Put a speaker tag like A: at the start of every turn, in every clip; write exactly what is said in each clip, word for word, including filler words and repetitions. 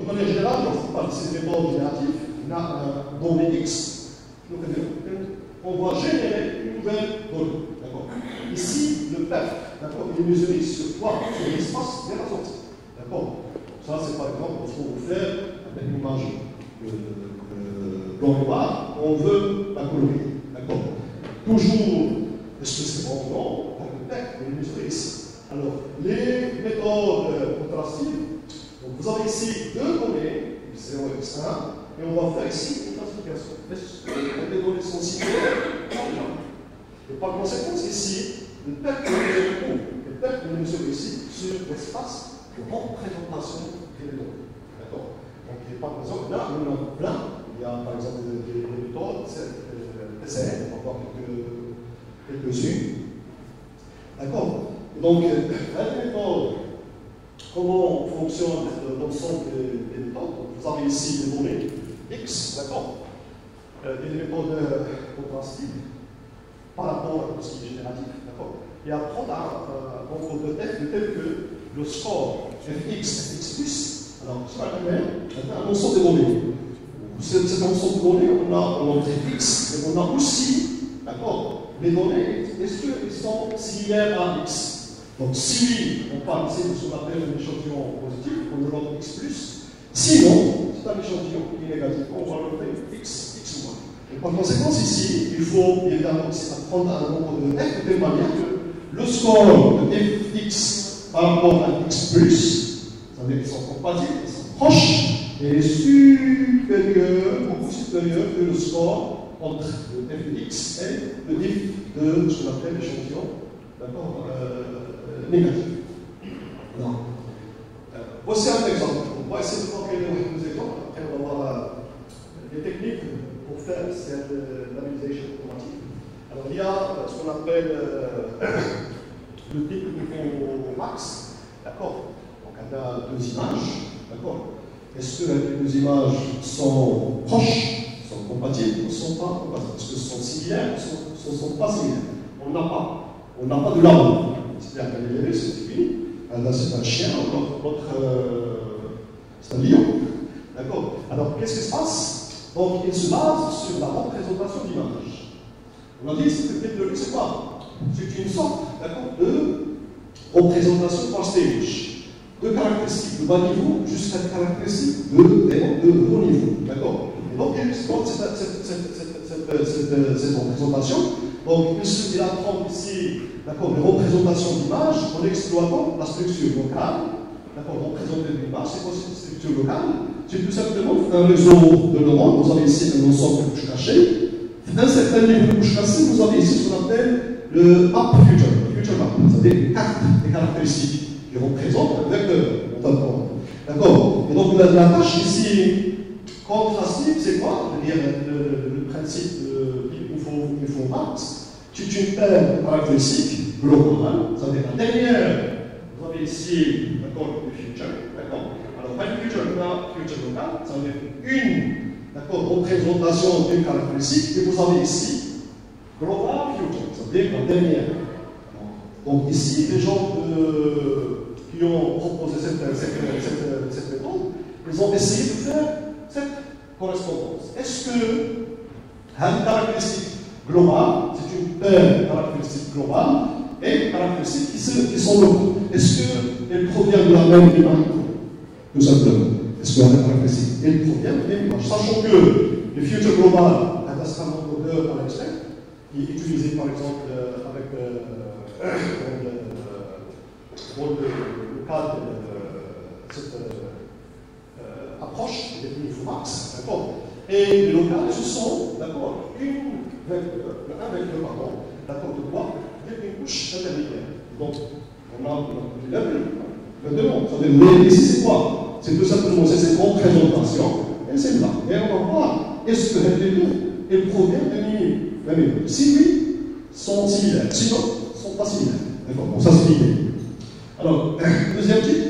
A: de manière générale, lorsqu'on parle de ces méthodes génératives, on a un donnée X. Donc, on va générer une nouvelle donnée. D'accord. Ici, le P F, d'accord, il est mesuré sur quoi? Sur l'espace de la sortie. D'accord. Ça, c'est par exemple lorsqu'on veut faire avec une image euh, blanc et noir, on veut la colorier. D'accord. Toujours, est-ce que c'est bon ou non? Le P F, il est mesuré ici. Alors, les méthodes euh, contrastives, donc vous avez ici deux données, X zéro et X un, et on va faire ici une classification. Est-ce que les données sont similaires? Et par conséquent, ici, le P F le P F est mesuré ici sur l'espace de représentation des données. D'accord. Donc, par exemple, là, on a plein. Il y a par exemple des, des, des méthodes, T C N, on va voir quelques-unes. D'accord. Donc, la méthode, comment fonctionne l'ensemble des, des méthodes? Vous avez ici des données X, d'accord, euh, des méthodes contrastives par rapport à ce qui est génératif, d'accord. Et après, on a un nombre de F de tel que le score Fx, Fx plus, alors, sur la même, un ensemble de données. Cet, cet ensemble de données, on a l'entrée X, et on a aussi, d'accord, les données, est-ce qu'elles sont similaires à X? Donc, si on parle ici de ce qu'on appelle un échantillon positif, on le note X plus. Sinon, c'est un échantillon qui est négatif, on va le noter X, X moins. Et par conséquent, ici, il faut évidemment prendre un nombre de F de telle manière que le score de Fx par rapport à X plus, ça veut dire qu'ils sont compatibles, ils sont proches, et est supérieur, beaucoup supérieur que le score entre le F de X et le diff de ce qu'on appelle l'échantillon, d'accord, euh, négatif. Non. Euh, voici un exemple. On va essayer de prendre quelques exemples. Après, on va voir euh, les techniques pour faire cette euh, labellisation automatique. Alors, il y a ce qu'on appelle euh, le type niveau max. D'accord. Donc, on a deux images. D'accord. Est-ce que les deux images sont proches, sont compatibles ou ne sont pas compatibles? Est-ce qu'elles sont similaires ou ne sont, sont pas similaires? On n'a pas. On n'a pas de labo. C'est-à-dire qu'elle est levée, c'est fini. Là, c'est un chien, l'autre, euh, c'est un lion. D'accord. Alors, qu'est-ce qui se passe? Donc, il se base sur la représentation d'image. On a dit que cette technologie, c'est quoi? C'est une sorte, d'accord, de représentation par stage. De caractéristiques de bas niveau jusqu'à des caractéristiques de, de, de haut niveau. D'accord. Et donc, il exploite cette, cette, cette, cette, cette, cette représentation. Donc, il apprend ici, d'accord, les représentations d'images en exploitant la structure locale. D'accord, représenter une image, c'est quoi cette structure locale? C'est tout simplement un réseau de neurones. Vous avez ici un ensemble de couches cachées. D'un certain niveau de couches cachées, vous avez ici ce qu'on appelle le map future, le future map, c'est-à-dire une carte des caractéristiques qui représentent un vecteur. D'accord. Et donc, la, la tâche ici contrastive, c'est quoi? C'est-à-dire le, le, le principe de info max. C'est une paire de caractéristiques globales, c'est-à-dire la dernière, vous avez ici, d'accord, le future, d'accord. Alors, pas le future local, future local, ça veut dire une, d'accord, représentation d'une caractéristique, et vous avez ici, global future, ça veut dire la dernière. Donc, ici, les gens de, qui ont proposé cette, cette, cette, cette méthode, ils ont essayé de faire cette correspondance. Est-ce que une caractéristique globale, c'est une paire de caractéristiques globales et caractéristiques qui, se, qui sont locales. Est-ce qu'elles proviennent de la même image? Tout simplement. Est-ce que la même caractéristique, elle provient de la même image? Sachant que le future global est un certain nombre d'heures par l'extrait, qui est utilisé par exemple euh, avec euh, euh, pour le, le cas de euh, cette euh, approche des Infomax, d'accord. Et les locales, ce sont, d'accord, une vecteur, un vecteur, pardon, d'accord, de quoi? Avec une couche intermédiaire. Donc, on a le level, le demande. Mais ici, c'est quoi? C'est tout simplement cette représentation, et c'est là. Et on va voir, est-ce que les deux, elles proviennent de minimum? Si oui, sont similaires. Sinon, ne sont pas similaires. D'accord, bon, ça c'est l'idée. Alors, deuxième type,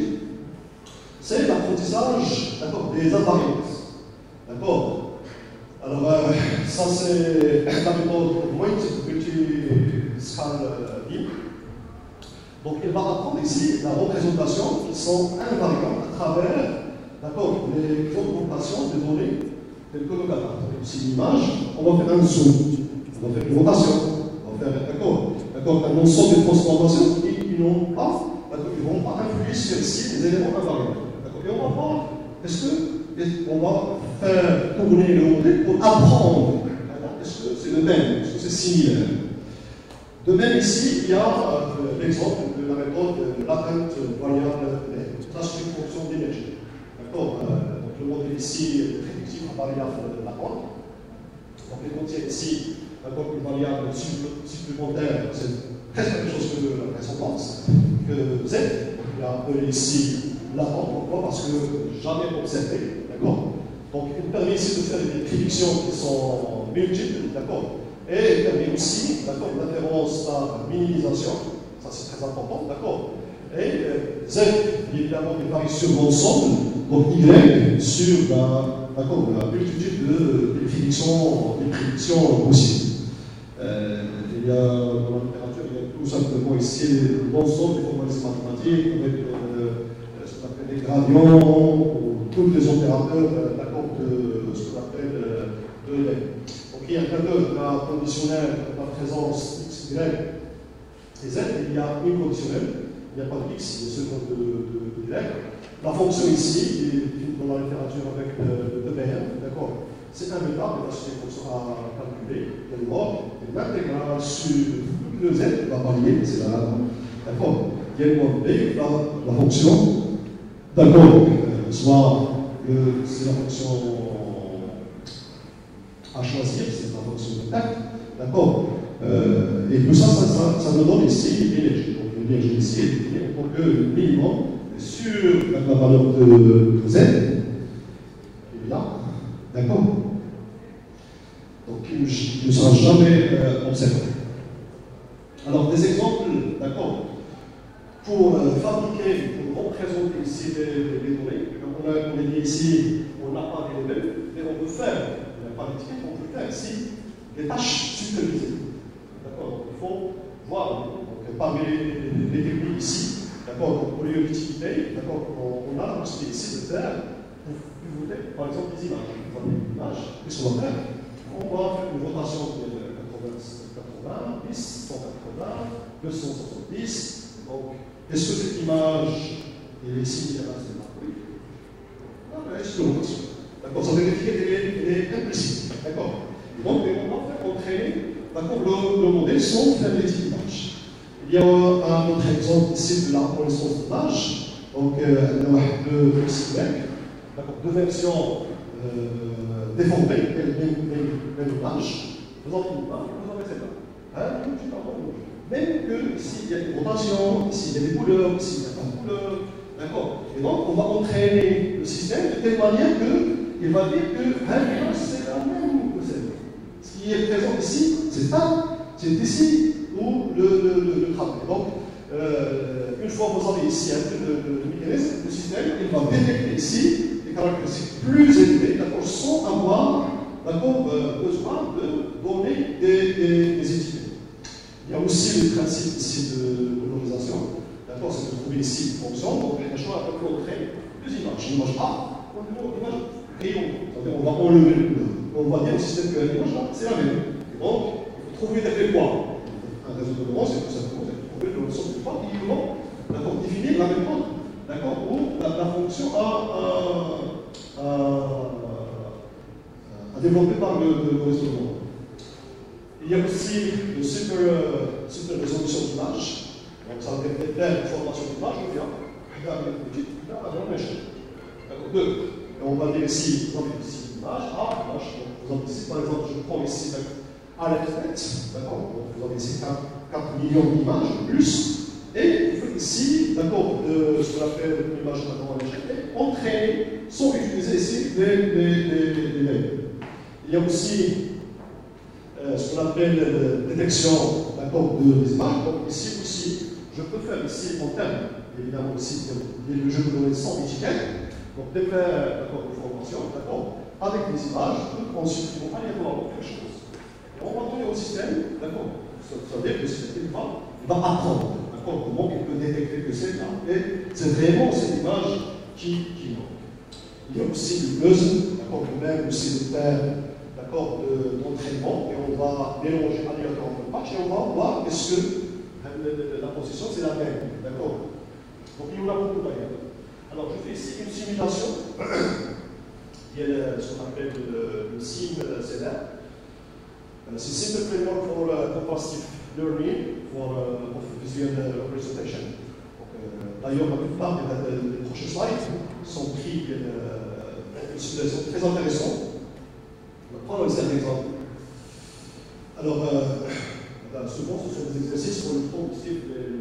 A: c'est l'apprentissage, d'accord, des invariances. D'accord. Alors, euh, ça c'est la méthode multi-scale deep. Donc, il va apprendre ici la représentation qui sont invariantes à travers, d'accord, les augmentations des données telles que le cadavre. Si une image, on va faire un zoom, on va faire une rotation, on va faire, d'accord, d'accord, un ensemble de transformations qui n'ont pas, ils ne vont pas influer sur ici les éléments invariables. Et on va voir, est-ce qu'on va faire tourner le modèle pour apprendre? Est-ce que c'est le même? Est-ce que c'est similaire? De même ici, il y a euh, l'exemple de la méthode de l'atteinte variable. Ça, c'est une fonction d'énergie. D'accord, euh, donc le modèle ici est prédictif à variable latente. Donc il contient ici une variable supplémentaire, c'est presque la même chose que la précédente, que Z. Donc il a appelé ici latente. Pourquoi? Parce que jamais observé. D'accord. Donc il permet ici de faire des prédictions qui sont multiples. D'accord. Et il permet aussi, d'accord, l'interférence par minimisation. Ça c'est très important. D'accord. Et euh, Z, évidemment, il varie sur l'ensemble, donc Y sur la, la multitude de, de prédictions, des prédictions possibles. Euh, il y a, dans la littérature, il y a tout simplement ici l'ensemble des formalismes mathématiques avec euh, ce qu'on appelle les gradients, ou tous les opérateurs euh, d'accord, de ce qu'on appelle euh, de l'E. Donc il y a un cas de la conditionnelle de la présence X, Y et Z, il y a une conditionnelle. Il n'y a pas de X, il y a seconde de, de, de Y. La fonction ici, qui est dans la littérature avec de B M, d'accord, c'est un méta, mais là c'est une fonction à calculer, il y a le mort, et l'intégrale sur le Z va varier, c'est là, d'accord. Il y a le mode B, la, la fonction, d'accord, euh, soit c'est la fonction à choisir, c'est la fonction de tact, d'accord. Euh, et tout ça, ça, ça, ça nous donne ici l'énergie. L'énergie ici est définie en tant que minimum sur la valeur de, de Z, qui est là, d'accord. Donc il ne sera jamais euh, observé. Alors des exemples, d'accord, pour euh, fabriquer, pour représenter ici les, les données, comme on a, on a dit ici, on n'a pas d'éléments, mais on peut faire, il n'y a pas d'étiquette, on peut faire ici des tâches supervisées. D'accord, donc il faut voir, donc, parmi les, les, les techniques ici, d'accord, pour l'utilité, d'accord, on, on a la possibilité ici de faire, pour pivoter, par exemple, des images. Vous avez une image, qu'est-ce qu'on va faire? On va faire une rotation de quatre-vingts, dix, cent quatre-vingts, deux cent soixante-dix. Donc, est-ce que cette image est similaire à cette image? Oui. Ah, ben, c'est une rotation. D'accord, ça veut dire qu'elle est implicite. D'accord. Donc, on va faire entraîner le, le modèle sans faire des images. Il y a un autre exemple ici de la reconnaissance d'image. Donc, euh, de X Y, d'accord, deux versions euh, déformées, même image. Vous avez une image, vous avez cette image. Hein? Même que ici il y a une rotation, ici il y a des couleurs, ici il n'y a pas de couleurs. D'accord. Et donc, on va entraîner le système de telle manière qu'il va dire que l'image c'est la même que celle-là. Ce qui est présent ici, c'est ça, c'est ici où le, le, le, le travail. Donc, euh, une fois que vous avez ici un peu de, de, de mécanisme, le système, il va détecter ici des caractéristiques plus élevées, d'accord, sans avoir, d'accord, euh, besoin de donner des, des, des étiquettes. Il y a aussi le principe ici de valorisation, d'accord, c'est de trouver ici une fonction, donc un choix à peu près deux images. L'image A, l'image rayon, c'est-à-dire on va enlever le couleur. On va dire au système que l'image là, c'est la même. Et donc, il faut trouver des quoi. Un réseau de neurones, c'est tout simplement de trouver le ensemble de points qui vont, d'accord, définir la méthode, d'accord, où la, la fonction a, a, a, a développé par le, le, le réseau de neurones. Il y a aussi le super, euh, super résolution d'image. Donc, ça veut dire plein de formations d'image, on vient, là, une petite, là, à grande échelle. D'accord, deux. Et on va dire ici, vous avez ici une image, A, image. Donc, vous avez ici, par exemple, je prends ici AlexNet, d'accord, donc vous avez ici quatre millions d'images de plus, et vous faites ici, d'accord, ce qu'on appelle l'image à grande échelle, et entraîner sans utiliser ici les, les, les, les mails. Il y a aussi euh, ce qu'on appelle euh, détection, d'accord, de, des images. Donc ici aussi, je peux faire ici en termes, évidemment ici, le jeu de données sans étiquette. Donc, des faits de formation, d'accord, avec des images, ensuite, ils vont aléatoirement quelque chose. Et on va donner au système, d'accord, ça veut dire que le système va, va apprendre, d'accord, comment il peut détecter que c'est là, et c'est vraiment cette image qui, qui manque. Il y a aussi le buzz, d'accord, même aussi le terme, d'accord, d'entraînement, et on va mélanger aléatoirement le patch, et on va voir est-ce que la position c'est la même, d'accord. Donc il y en a beaucoup d'ailleurs. Alors je fais ici une simulation. Il y a ce qu'on appelle le, le sim C L R. C'est Simple Framework for uh, Comparative Learning for uh, of Visual Representation. Euh, D'ailleurs, la plupart des, des prochains slides sont pris euh, une situation très intéressante. On va prendre un exemple. Alors, euh, souvent, ce sont des exercices pour le fond de suivre les,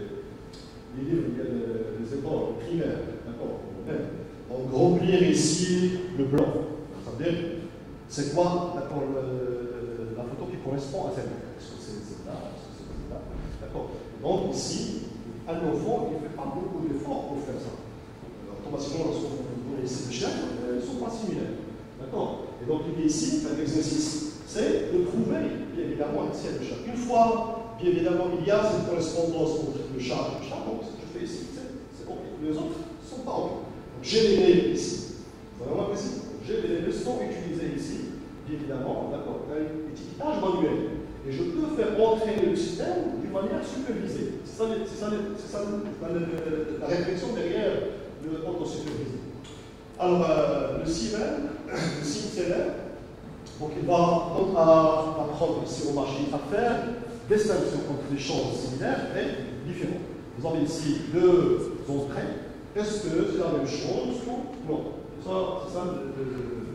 A: les, les livres, les, les écoles primaires. D'accord. Donc, remplir ici le blanc. C'est-à-dire, c'est quoi la photo qui correspond à cette lettre? Est-ce que c'est là? Est-ce que c'est là? D'accord. Donc, ici, un enfant, il ne fait pas beaucoup d'efforts pour faire ça. Euh, automatiquement, lorsqu'on connaît ici le chien, euh, ils ne sont pas similaires. D'accord. Et donc, il y a ici un exercice, c'est de trouver, bien évidemment, un ciel de chat. Une fois, bien évidemment, il y a cette correspondance entre le chat et le chat, donc ce que je fais ici, c'est OK. Les autres ne sont pas OK. Donc, j'ai les mails ici. Vous avez remarqué ici? J'ai les leçons utilisées ici, bien évidemment, d'accord, un étiquetage manuel. Et je peux faire entraîner le système d'une manière supervisée. C'est ça, ça, ça la, la réflexion derrière le auto-supervisé. Alors, euh, le sim, le sim C L R, donc il va donc à apprendre ici au marché à faire distinction entre des choses similaires et différentes. Vous avez ici deux entrées. Est-ce que c'est la même chose ou non? Ça, c'est ça le, le,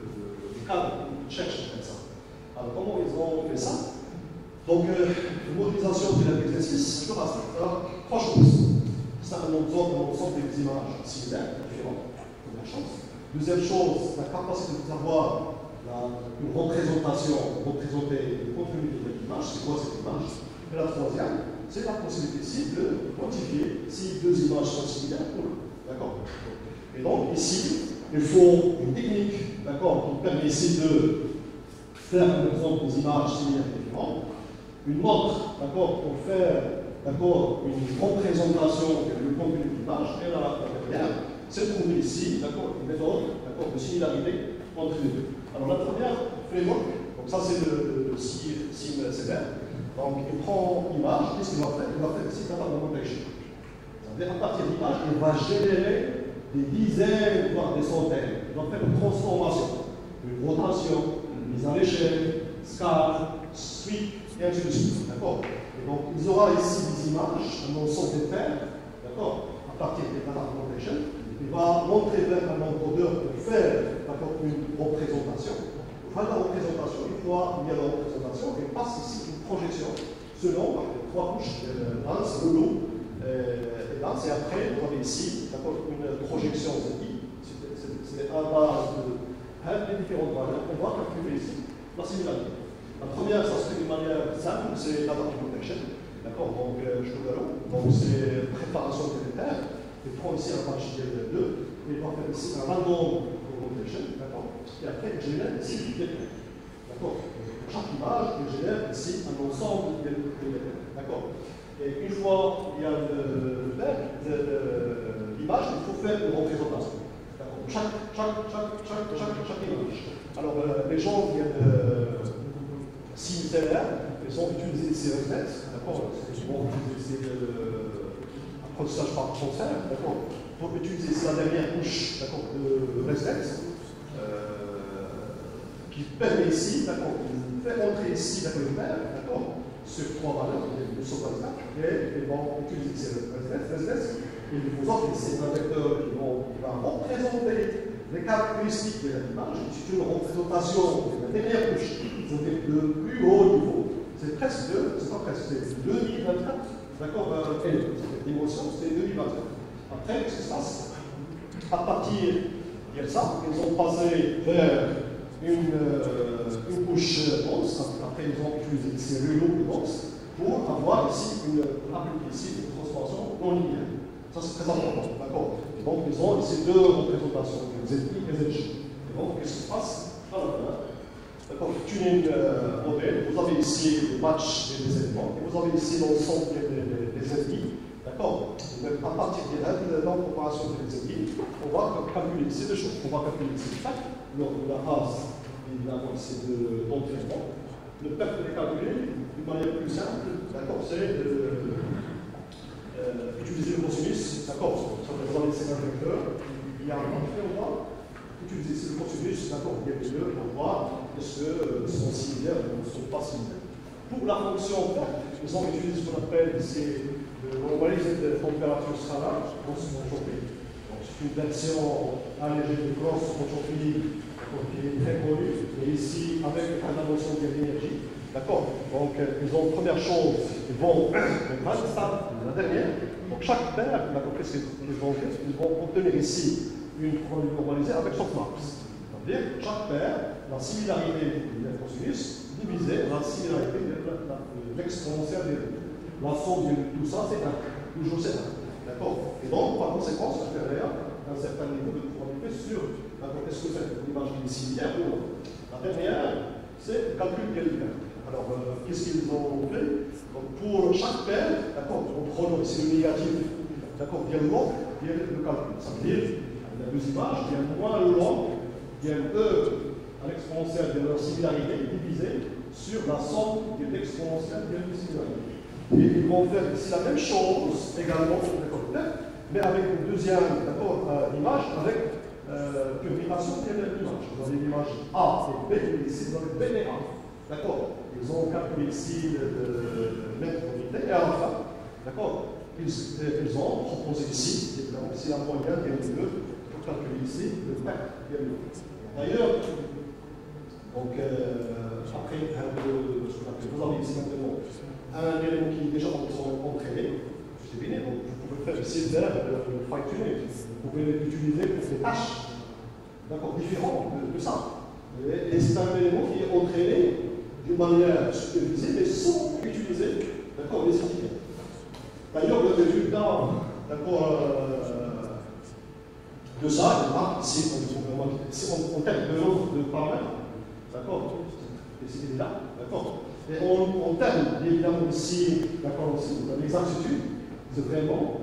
A: le cadre, ils cherchent comme ça. Alors, comment ils ont fait ça? Donc, euh, la modélisation de l'exercice, je peux passer par trois choses. C'est un ensemble des images similaires, différentes, première chose. Deuxième chose, la capacité d'avoir une représentation, représenter le contenu de l'image, c'est quoi cette image? Et la troisième, c'est la possibilité ici de quantifier si deux images sont similaires ou non. D'accord? Et donc, ici, il faut une technique, d'accord, qui permet ici de faire, par exemple, des images similaires et différentes. Une montre, d'accord, pour faire, d'accord, une représentation du contenu de l'image, et la dernière, c'est trouver ici, d'accord, une méthode, d'accord, de similarité entre les deux. Alors la première, framework, donc ça c'est le, le sim C L R. Donc il prend l'image, qu'est-ce qu'il va faire? Il va faire ici data augmentation. C'est-à-dire à partir de l'image, il va générer des dizaines, voire des centaines. Il va faire une transformation, une rotation, une mise à l'échelle, scale, sweep, et ainsi de suite. D'accord? Et donc, il y aura ici des images, un ensemble de paires, d'accord? À partir des data augmentation, il va montrer vers un encodeur pour faire une représentation. Pour faire la représentation, une fois il y a la représentation, il passe ici une projection selon par les trois couches de lance, le lot et lance, et après, vous avez ici une projection Z I. C'est à base de les différentes valeurs. On va calculer ici la similarité. La première, ça se fait d'une manière simple, c'est la data protection. D'accord? Donc, euh, je te donne. Donc, c'est préparation de l'intérieur. Il prend ici un patch deux, et il va faire ici un random protection. D'accord? Et après, il génère ici des lettres. D'accord? Pour chaque image, il génère ici un ensemble de lettres. D'accord? Et une fois il y a le l'image, il faut faire une représentation. D'accord? Chaque, chaque, chaque, chaque, chaque, chaque image. Alors, euh, les gens viennent de sim C L R, ils ont utilisé ces réflexes, d'accord, ils vont utiliser l'apprentissage par transfert, d'accord, pour utiliser la dernière couche, d'accord, de réflexe, euh, qui permet ici, d'accord, de faire entrer ici, d'accord, le paire, d'accord, sur trois valeurs, de ce vingt-quatre, et ils vont utiliser ces réflexes, et ils vous offrent ici un vecteur qui, vont, qui va représenter les caractéristiques de l'image, c'est une représentation de la dernière couche, c'est-à-dire de plus haut niveau. C'est presque, c'est pas presque, c'est deux mille vingt-quatre, d'accord, euh, cette dimension, c'est deux mille vingt-quatre. Après, qu'est-ce qui se passe? À partir de ça, ils ont passé vers une, euh, une couche dense, après ils ont utilisé ces relots denses pour avoir ici une, appliquer ici une transformation non linéaire. Ça c'est très important, d'accord? Donc ils ont ici deux représentations, Z I et Z J. Et donc qu'est-ce qui se passe? D'accord, tuning euh, modèle, vous avez ici le match des éléments, et vous avez ici l'ensemble des, des, des Z I, d'accord? Vous n'êtes à partir des règles d'incorporation de l'exécutif, on va calculer ces deux choses. On va calculer ces facts, lors de la phase évidemment c'est d'entraînement. Le fait de les calculer d'une manière plus simple, d'accord, c'est de euh, utiliser le cosinus, d'accord, ça fait dans les cinq vecteurs, il y a un entrée, on va utiliser le cosinus, d'accord, il y a les deux, on va est-ce qu'ils euh, sont similaires ou ne sont pas similaires. Pour la fonction fait, nous avons utilisé ce qu'on appelle ici le normalisé de température scalaire dans ce entropie. C'est une version allégée de grosse entropie qui est très connue, et ici avec la notion de l'énergie. D'accord. Donc, ils ont première chose, ils vont mettre ça, la dernière. Donc, chaque paire, qu'est-ce qu'ils vont faire? Ils vont obtenir ici une probabilité normalisée avec softmax. C'est-à-dire chaque paire, la similarité de la cosinus divisée la similarité de l'exponentielle de la somme de tout ça, c'est un. Toujours c'est un. D'accord. Et donc, par conséquent, ça fait un certain niveau de probabilité sur est-ce que c'est une image qui est similaire ou non. La dernière, c'est le calcul d'L. Alors, euh, qu'est-ce qu'ils ont fait? Donc, pour chaque paire, d'accord, on prend ici le négatif, d'accord, dialement, il y a le calcul. Ça veut dire, il y a deux images, il y a moins le long, il y a E à l'exponentielle de leur similarité divisé sur la somme de l'exponentielle de leur similarité. Et ils vont faire ici la même chose également sur le côté, mais avec une deuxième euh, image, avec euh, permutation de l'image. Vous avez l'image A et B, et ici vous avez B et A. D'accord. Ils ont calculé ici le mètre unité, et à la fin, d'accord, ils, ils ont proposé ici, évidemment, ici la moyenne des deux, pour calculer ici le mètre des deux. D'ailleurs, donc, euh, après, vous avez ici maintenant un élément qui est déjà entraîné, c'est bien, donc vous pouvez faire ici le fine-tuning, vous pouvez l'utiliser pour des tâches, d'accord, différentes de, de ça. Et, et c'est un élément qui est entraîné d'une manière supervisée, mais sans utiliser, d'accord, les étiquettes. D'ailleurs, le résultat, d'accord, euh, de ça, ici, on, on termes de l'ordre de paramètres, d'accord, et c'est là, d'accord. Et en, en termes, évidemment, ici, d'accord, l'exactitude, c'est vraiment,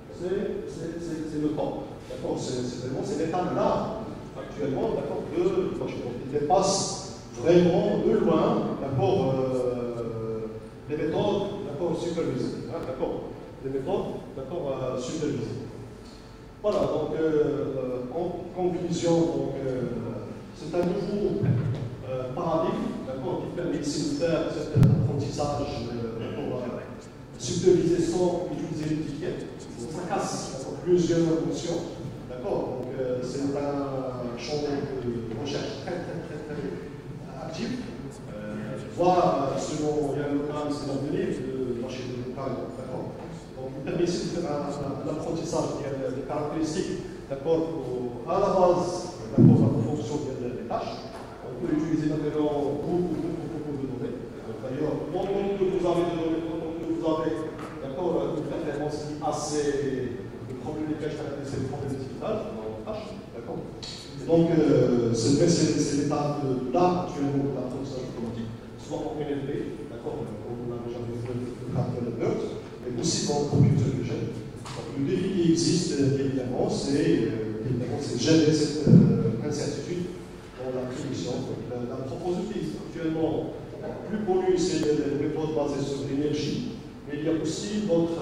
A: c'est le temps, d'accord, c'est vraiment, c'est l'état de l'art, actuellement, d'accord, de, il dépasse vraiment de loin, d'accord, euh, les méthodes, d'accord, supervisées, hein, d'accord, les méthodes, d'accord, euh, supervisées. Voilà, donc, euh, en conclusion, donc, euh, c'est un nouveau euh, paradigme, d'accord, qui permet ici de faire cet apprentissage euh, supervisé sans utiliser l'étiquette. Ça casse plusieurs notions, d'accord, donc euh, c'est un champ de recherche très, très, très, très actif. Euh, voir selon, il y a un local, c'est l'avenir de la chaîne locale, d'accord. Donc, il permet ici de faire l'apprentissage des caractéristiques, d'accord, à la base, d'accord, en fonction des tâches. On peut utiliser maintenant beaucoup, beaucoup, beaucoup de données. D'ailleurs, tant que vous avez de données, tant que vous avez, d'accord, une référence qui est assez, le problème des caches caractérisés, le problème des digitales, dans la tâche, d'accord. Donc, euh, c'est vrai, c'est l'état de là, actuellement, de l'apprentissage automatique, soit en N L P, d'accord, comme on a déjà vu le cas de l'alert, mais aussi dans le computer vision. Donc, le défi qui existe, évidemment, c'est euh, gérer cette euh, incertitude dans la prédiction. La, la proposition actuellement plus connue, c'est les méthodes basées sur l'énergie, mais il y a aussi d'autres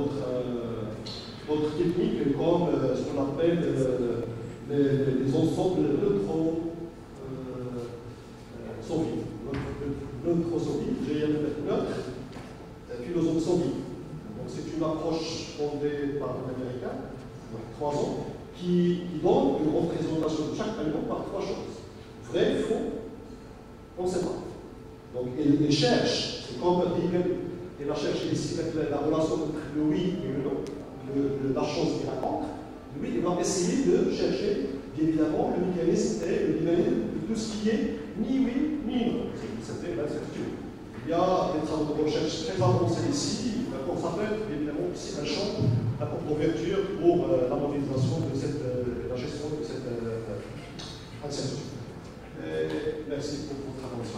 A: euh, techniques comme euh, ce qu'on appelle euh, les, les ensembles neutro euh, solides. Neutre solide, G M neutre, philosophe solide. Donc c'est une approche fondée par un Américain, il y a trois ans, qui, qui donne une représentation de chaque élément par trois choses. Vrai, faux, on ne sait pas. Donc il, il cherche, c'est comme Hegel, il a cherché ici avec la, la relation entre le oui et le non, le, le, la chose qu'il raconte. Lui, il va essayer de chercher, évidemment, le mécanisme et le dynamisme de tout ce qui est ni oui, ni non. C'était l'incertitude. Il y a des travaux de recherche très avancés ici, d'accord, ça peut être évidemment aussi un champ d'ouverture pour euh, la modélisation de cette, euh, la gestion de cette euh, incertitude. Et merci pour votre attention.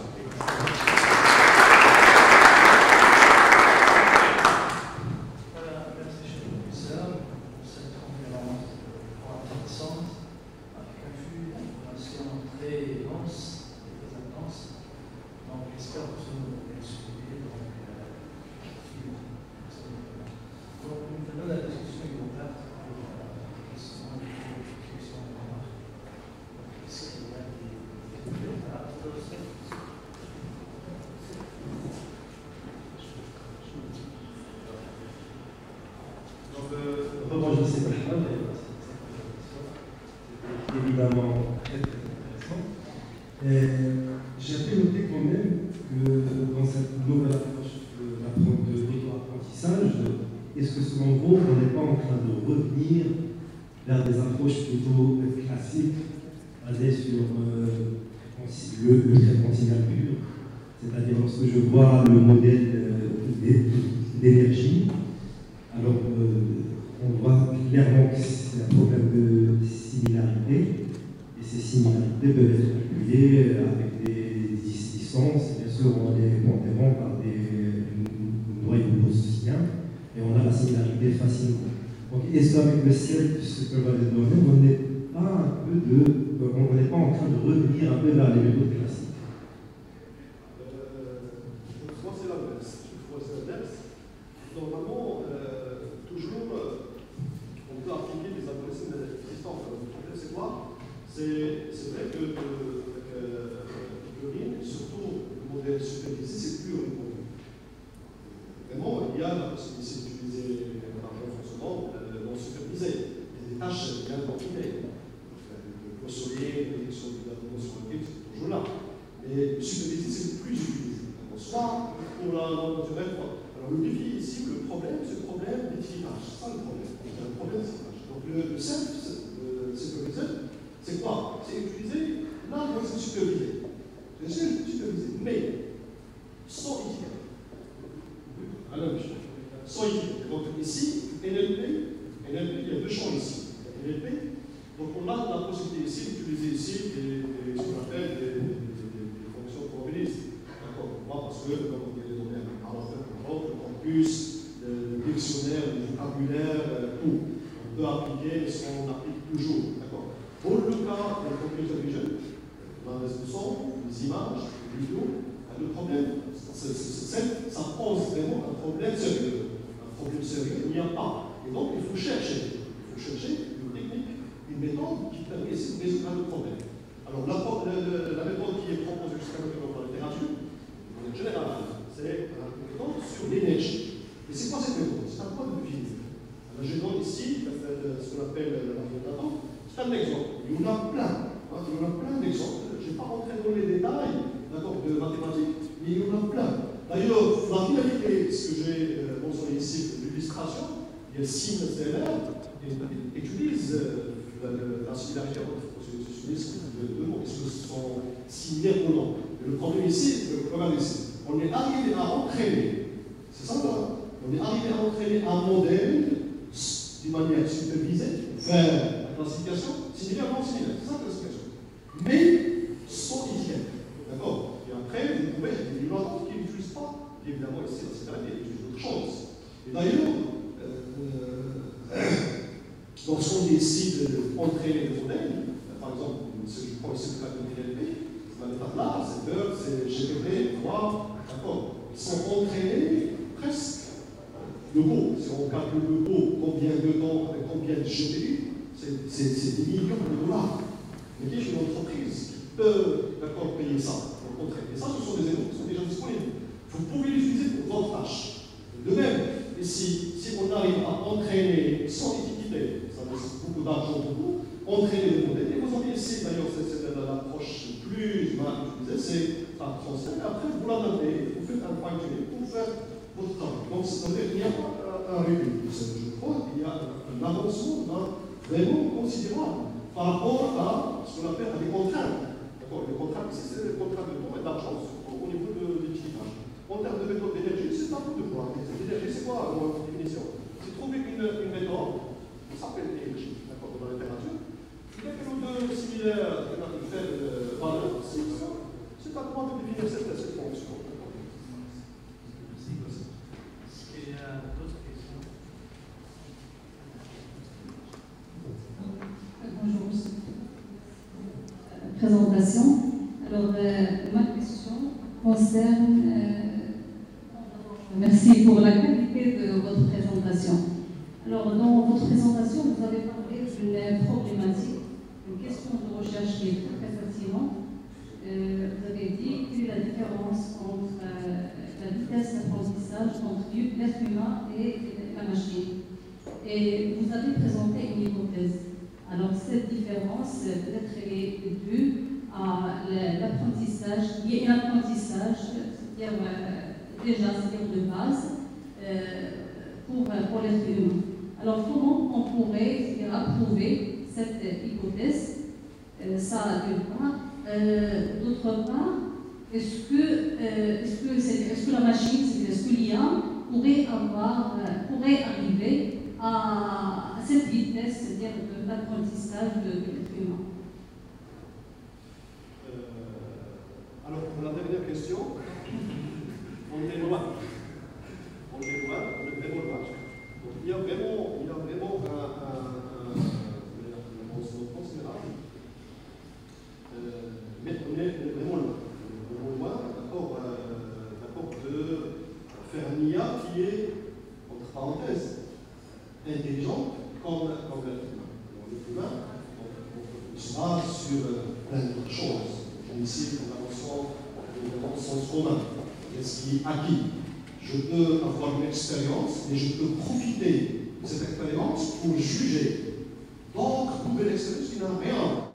B: Voilà, merci, cher professeur. Rebondissez pas là, c'est évidemment très très intéressant. J'ai noté quand même que dans cette nouvelle approche de l'auto-apprentissage, est-ce que selon vous, on n'est pas en train de revenir vers des approches plutôt classiques, basées sur euh, le, le traitement signal pur, c'est-à-dire lorsque je vois le modèle euh, d'énergie, alors euh, on voit clairement que c'est un problème de similarité, et ces similarités peuvent être calculées avec des distances, bien sûr on les interrompt par des noyaux gaussiens, et on a la similarité facilement. Donc est-ce qu'avec le ciel, ce que va les donner, on n'est pas un peu de, on n'est pas en train de revenir un peu vers les méthodes classiques?
A: Je crois que c'est l'inverse. Je crois que c'est l'inverse. Normalement, euh, toujours, euh, on peut appliquer des algorithmes existants. Le problème, c'est quoi? C'est vrai que le ring, surtout le modèle supervisé, c'est plus répandu. Vraiment, il y a la possibilité d'utiliser un renforcement non supervisé. Il y a des tâches bien définies. Le poissonnier, la prédiction de la notion de c'est toujours là. Mais le supervisé, c'est le plus utilisé. Soit pour la naturelle, quoi. Alors le défi ici, le problème, c'est le problème d'équilibrage. C'est ça le problème. Il y a un problème d'équilibrage. Donc le, le self-supervisé, c'est quoi? C'est utiliser l'algorithme supervisé. C'est supervisé, mais sans équilibre. Sans équilibre. Donc ici, N L P, N L P, il y a deux champs ici. N L P, donc on a la possibilité ici d'utiliser ici des, des, ce qu'on appelle des, des, des, des fonctions probabilistes. D'accord? Pourquoi? Parce que, comme on dit les données à l'enfer, le corpus, le, le dictionnaire, le vocabulaire, tout. On peut appliquer ce qu'on applique toujours. D'accord? Pour le cas de la computer vision, on a des sons, des images, des vidéos, le problème, c'est, c'est, ça pose vraiment un problème sérieux. Un problème sérieux, il n'y a pas. Et donc, il faut chercher. Il faut chercher une technique, une méthode qui permet ici de résoudre le problème. Alors, la, la, la méthode qui est proposée jusqu'à maintenant dans la littérature, en général, c'est une méthode sur l'énergie. Et c'est quoi cette méthode? C'est un point de vue. Alors, je donne ici ce qu'on appelle la méthode. C'est un exemple. Il y en a plein. Hein, il y en a plein d'exemples. Je ne vais pas rentrer dans les détails de mathématiques, mais il y en a plein. D'ailleurs, la finalité, ce que j'ai euh, mentionné ici, l'illustration, il y a signe C L R, et utilise euh, la, la similarité entre les deux mots, est-ce que sont similaires ou non. Mais le problème ici, regardez ici, on est arrivé à entraîner, c'est ça là, on est arrivé à entraîner un modèle d'une manière supervisée vers la classification, similaire ou non similaire, c'est ça la classification. Mais sans hygiène. D'accord? Et après, vous pouvez, il y a une autre qui n'utilise pas, évidemment ici, la sécurité, il utilise d'autres choses. Et d'ailleurs, euh, lorsqu'on décide d'entraîner des modèles, par exemple, si je prends ici le cas de N L P, cette étape-là, c'est heure, c'est G P T, trois, d'accord? Ils sont entraînés presque. Le Go, si on calcule le Go, combien de temps, avec combien de G P U, c'est des millions de dollars. Mais qui est une entreprise qui peut, d'accord, payer ça? Et ça, ce sont des éléments qui sont déjà disponibles. Vous pouvez l'utiliser pour votre tâche. De même, ici, si on arrive à entraîner sans difficulté, ça nécessite beaucoup d'argent pour vous, entraîner des modèles. Et vous avez ici, d'ailleurs, c'est l'approche plus mal utilisée, c'est un transfert. Et après, vous l'adaptez, vous faites un fine-tuning pour faire votre travail. Donc, c'est-à-dire qu'il n'y a pas un recul. Je crois qu'il y a un avancement vraiment considérable par rapport à ce qu'on appelle des contraintes. Les contraintes ici, c'est les contraintes de temps et d'argent au niveau de l'équilibrage. En termes de méthode d'énergie, c'est un peu de poids. L'énergie, c'est quoi la définition? C'est trouver une, une méthode qui s'appelle l'énergie, d'accord, dans la littérature. Il y a quelque chose de similaire, qui a une faible valeur, c'est à toi de définir cette, cette fonction.
C: Est-ce qu'il y a d'autres questions?
D: Bonjour. Présentation. Alors, euh, ma question concerne. Euh, merci pour la qualité de votre présentation. Alors, dans votre présentation, vous avez parlé d'une problématique, une question de recherche qui est très pertinente. Euh, vous avez différence entre euh, la vitesse d'apprentissage entre l'être humain et la machine. Et vous avez présenté une hypothèse. Alors cette différence, peut-être elle est due à l'apprentissage, il y a un apprentissage, c'est-à-dire euh, déjà, c'est-à-dire de base, euh, pour, pour l'être humain. Alors comment on pourrait, c'est-à-dire approuver cette hypothèse, euh, ça d'une part. Euh, D'autre part, est-ce que, euh, est-ce que, est, est-ce que la machine, est-ce que l'I A pourrait, avoir, euh, pourrait arriver à, à cette vitesse, c'est-à-dire de l'apprentissage de, de l'être humain?
A: euh, Alors, pour la dernière question, on est loin. On est loin, on est vraiment loin. Donc, il y a vraiment, il y a vraiment un, un, un, un avancement considérable. Euh, mais on est vraiment loin. On est vraiment loin, d'accord, euh, d'accord, de faire un I A qui est, entre parenthèses, intelligente comme, comme l'être humain. L'être humain, on se base sur plein d'autres choses. On ici, on a le sens commun. Qu'est-ce qui est acquis? Je peux avoir une expérience, mais je peux profiter de cette expérience pour juger d'autres nouvelles expériences qui n'ont rien